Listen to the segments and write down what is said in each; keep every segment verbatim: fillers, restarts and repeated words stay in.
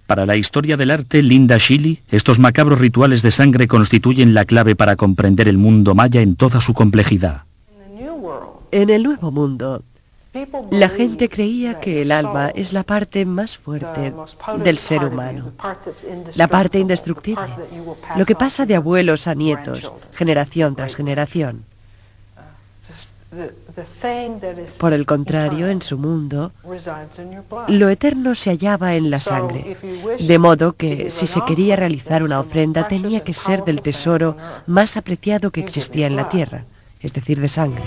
Para la historia del arte, Linda Schilly, estos macabros rituales de sangre constituyen la clave para comprender el mundo maya en toda su complejidad. En el Nuevo Mundo, la gente creía que el alma es la parte más fuerte del ser humano, la parte indestructible, lo que pasa de abuelos a nietos, generación tras generación. Por el contrario, en su mundo, lo eterno se hallaba en la sangre, de modo que si se quería realizar una ofrenda tenía que ser del tesoro más apreciado que existía en la tierra, es decir, de sangre.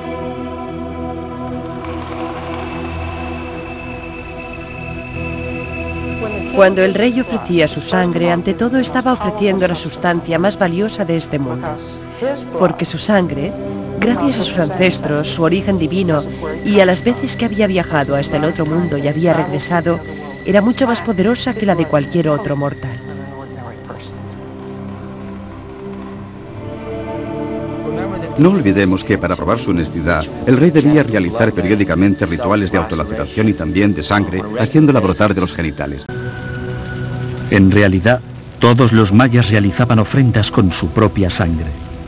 Cuando el rey ofrecía su sangre, ante todo estaba ofreciendo la sustancia más valiosa de este mundo, porque su sangre, gracias a sus ancestros, su origen divino y a las veces que había viajado hasta el otro mundo y había regresado, era mucho más poderosa que la de cualquier otro mortal. No olvidemos que para probar su honestidad, el rey debía realizar periódicamente rituales de autolaceración y también de sangre, haciéndola brotar de los genitales. En realidad, todos los mayas realizaban ofrendas con su propia sangre.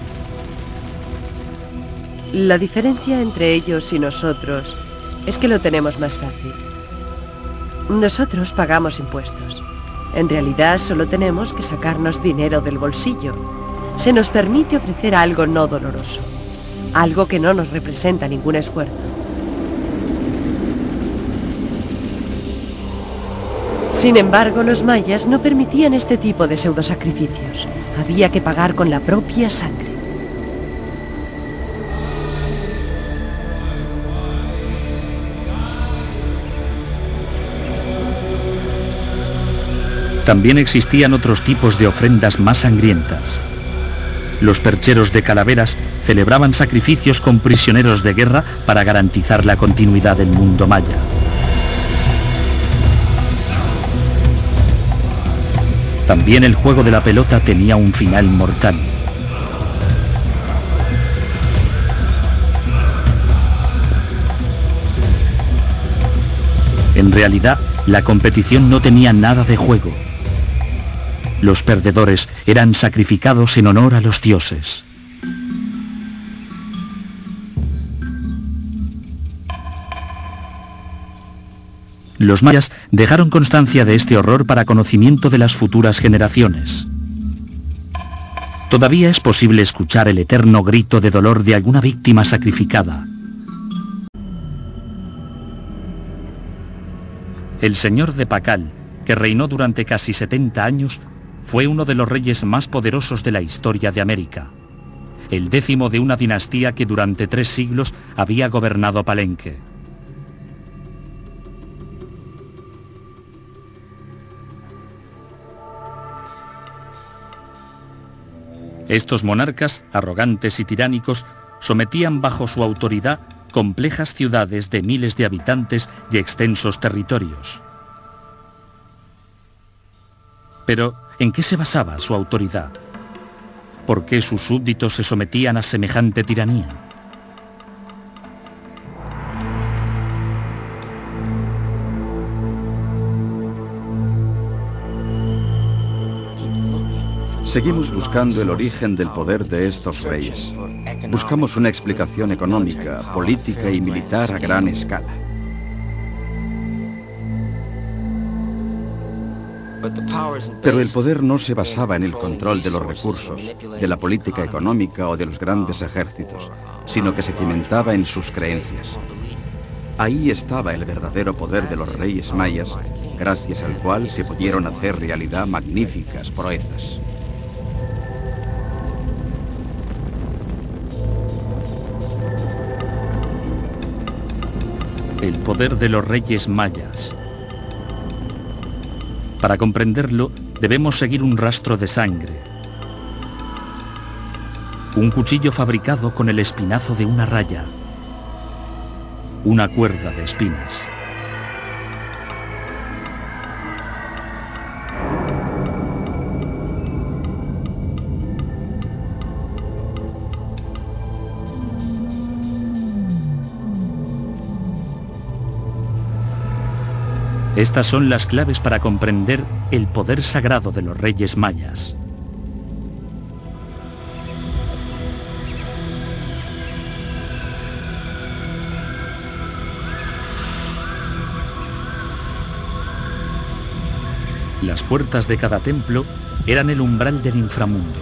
La diferencia entre ellos y nosotros es que lo tenemos más fácil. Nosotros pagamos impuestos. En realidad solo tenemos que sacarnos dinero del bolsillo. Se nos permite ofrecer algo no doloroso, algo que no nos representa ningún esfuerzo. Sin embargo, los mayas no permitían este tipo de pseudosacrificios. Había que pagar con la propia sangre. También existían otros tipos de ofrendas más sangrientas. Los percheros de calaveras celebraban sacrificios con prisioneros de guerra para garantizar la continuidad del mundo maya. También el juego de la pelota tenía un final mortal. En realidad, la competición no tenía nada de juego. Los perdedores eran sacrificados en honor a los dioses. Los mayas dejaron constancia de este horror para conocimiento de las futuras generaciones. Todavía es posible escuchar el eterno grito de dolor de alguna víctima sacrificada. El señor de Pacal, que reinó durante casi setenta años, fue uno de los reyes más poderosos de la historia de América, el décimo de una dinastía que durante tres siglos había gobernado Palenque. Estos monarcas, arrogantes y tiránicos, sometían bajo su autoridad complejas ciudades de miles de habitantes y extensos territorios. Pero, ¿en qué se basaba su autoridad? ¿Por qué sus súbditos se sometían a semejante tiranía? Seguimos buscando el origen del poder de estos reyes. Buscamos una explicación económica, política y militar a gran escala. Pero el poder no se basaba en el control de los recursos, de la política económica o de los grandes ejércitos, sino que se cimentaba en sus creencias. Ahí estaba el verdadero poder de los reyes mayas, gracias al cual se pudieron hacer realidad magníficas proezas. El poder de los reyes mayas. Para comprenderlo, debemos seguir un rastro de sangre. Un cuchillo fabricado con el espinazo de una raya. Una cuerda de espinas. Estas son las claves para comprender el poder sagrado de los reyes mayas. Las puertas de cada templo eran el umbral del inframundo.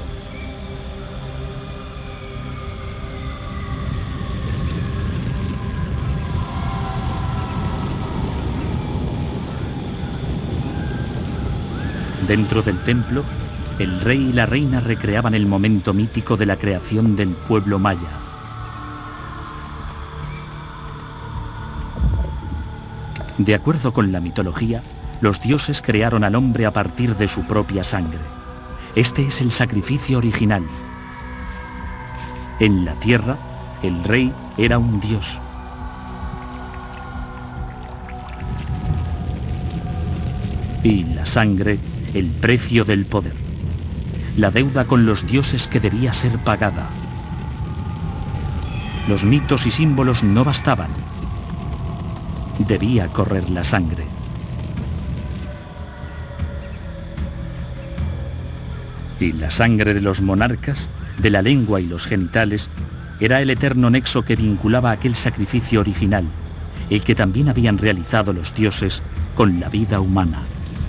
Dentro del templo, el rey y la reina recreaban el momento mítico de la creación del pueblo maya. De acuerdo con la mitología, los dioses crearon al hombre a partir de su propia sangre. Este es el sacrificio original. En la tierra, el rey era un dios. Y la sangre, el precio del poder. La deuda con los dioses que debía ser pagada. Los mitos y símbolos no bastaban. Debía correr la sangre. Y la sangre de los monarcas, de la lengua y los genitales, era el eterno nexo que vinculaba aquel sacrificio original, el que también habían realizado los dioses con la vida humana.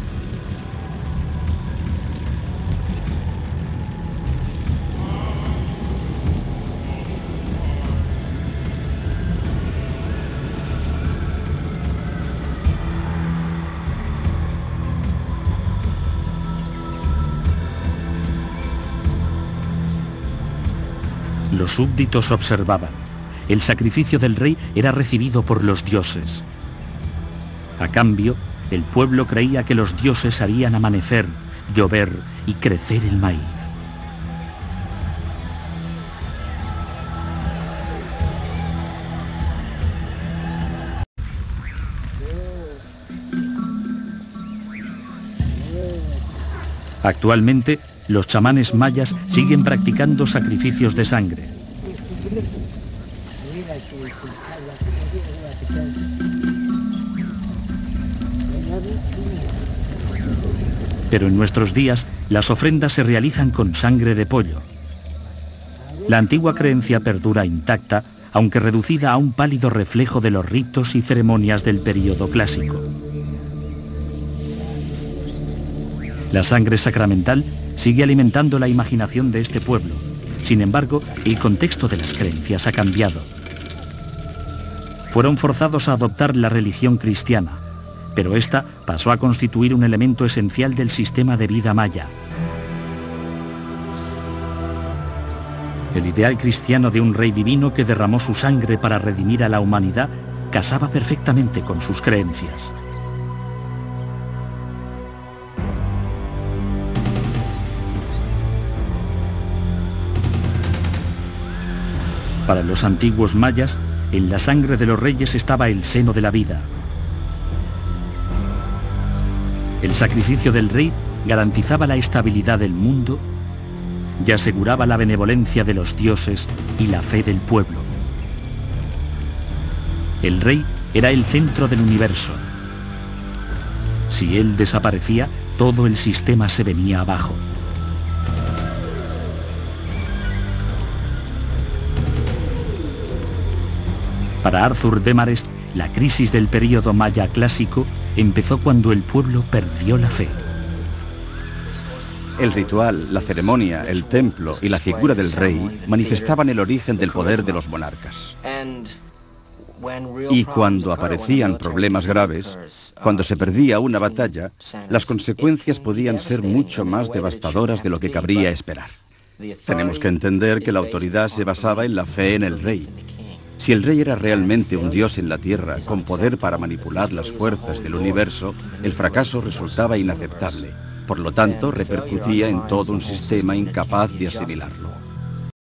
Los súbditos observaban. El sacrificio del rey era recibido por los dioses. A cambio, el pueblo creía que los dioses harían amanecer, llover y crecer el maíz. Actualmente, los chamanes mayas siguen practicando sacrificios de sangre. Pero en nuestros días, las ofrendas se realizan con sangre de pollo. La antigua creencia perdura intacta, aunque reducida a un pálido reflejo de los ritos y ceremonias del período clásico. La sangre sacramental sigue alimentando la imaginación de este pueblo. Sin embargo, el contexto de las creencias ha cambiado. Fueron forzados a adoptar la religión cristiana, pero esta pasó a constituir un elemento esencial del sistema de vida maya. El ideal cristiano de un rey divino que derramó su sangre para redimir a la humanidad casaba perfectamente con sus creencias. Para los antiguos mayas, en la sangre de los reyes estaba el seno de la vida. El sacrificio del rey garantizaba la estabilidad del mundo y aseguraba la benevolencia de los dioses y la fe del pueblo. El rey era el centro del universo. Si él desaparecía, todo el sistema se venía abajo. Para Arthur Demarest, la crisis del período maya clásico empezó cuando el pueblo perdió la fe. El ritual, la ceremonia, el templo y la figura del rey manifestaban el origen del poder de los monarcas. Y cuando aparecían problemas graves, cuando se perdía una batalla, las consecuencias podían ser mucho más devastadoras de lo que cabría esperar. Tenemos que entender que la autoridad se basaba en la fe en el rey. Si el rey era realmente un dios en la tierra, con poder para manipular las fuerzas del universo, el fracaso resultaba inaceptable. Por lo tanto, repercutía en todo un sistema incapaz de asimilarlo.